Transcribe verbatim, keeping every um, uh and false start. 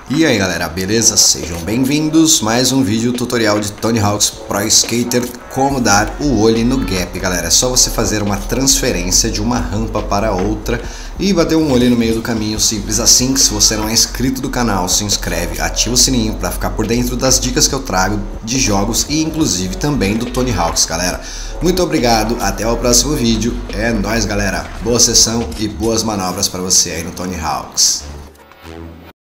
E aí galera, beleza? Sejam bem-vindos, mais um vídeo tutorial de Tony Hawk's Pro Skater, como dar o ollie no gap. Galera, é só você fazer uma transferência de uma rampa para outra e bater um ollie no meio do caminho, simples assim. Se você não é inscrito do canal, se inscreve, ativa o sininho para ficar por dentro das dicas que eu trago de jogos e inclusive também do Tony Hawk's, galera. Muito obrigado, até o próximo vídeo, é nóis galera, boa sessão e boas manobras para você aí no Tony Hawk's.